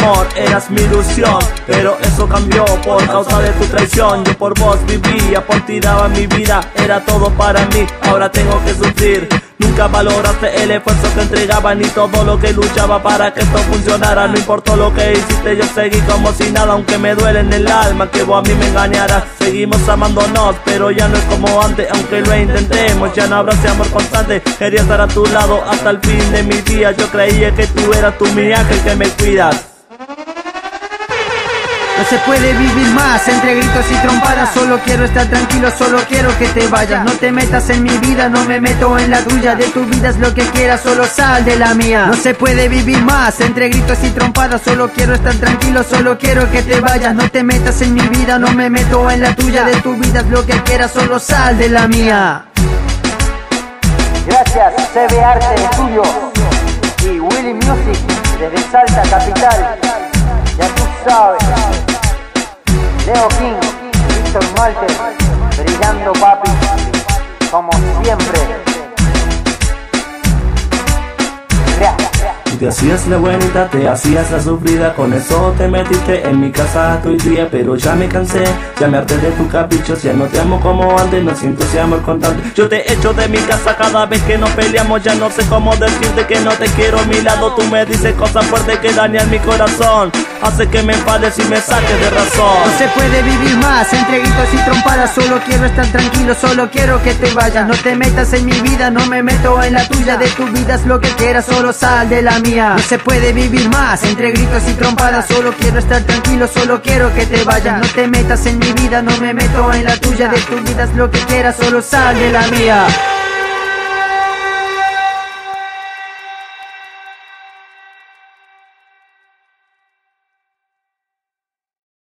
amor, eras mi ilusión, pero eso cambió por causa de tu traición. Yo por vos vivía, por ti daba mi vida, era todo para mí, ahora tengo que sufrir. Nunca valoraste el esfuerzo que entregaba ni todo lo que luchaba para que esto funcionara. No importó lo que hiciste, yo seguí como si nada, aunque me duele en el alma que vos a mí me engañaras. Seguimos amándonos, pero ya no es como antes, aunque lo intentemos, ya no habrá ese amor constante. Quería estar a tu lado hasta el fin de mi día, yo creía que tú eras mi ángel que me cuidas. No se puede vivir más entre gritos y trompadas. Solo quiero estar tranquilo, solo quiero que te vayas. No te metas en mi vida, no me meto en la tuya. De tu vida es lo que quieras, solo sal de la mía. No se puede vivir más entre gritos y trompadas. Solo quiero estar tranquilo, solo quiero que te vayas. No te metas en mi vida, no me meto en la tuya. De tu vida es lo que quieras, solo sal de la mía. Gracias, CB Arte Estudio y Willy Music desde Salta Capital. Ya tú sabes, Leo King, Víctor Malte, brillando papi, como siempre. Tú te hacías la buenita, te hacías la sufrida, con eso te metiste en mi casa todo el día. Pero ya me cansé, ya me harté de tus caprichos, ya no te amo como antes, no siento ese amor constante. Yo te echo de mi casa cada vez que nos peleamos, ya no sé cómo decirte que no te quiero a mi lado. Tú me dices cosas fuertes que dañan mi corazón, hace que me enfades y me saques de razón. No se puede vivir más entre gritos y trompadas. Solo quiero estar tranquilo, solo quiero que te vayas. No te metas en mi vida, no me meto en la tuya. De tu vida es lo que quieras, solo sal de la mía. No se puede vivir más entre gritos y trompadas. Solo quiero estar tranquilo, solo quiero que te vayas. No te metas en mi vida, no me meto en la tuya. De tu vida es lo que quieras, solo sal de la mía.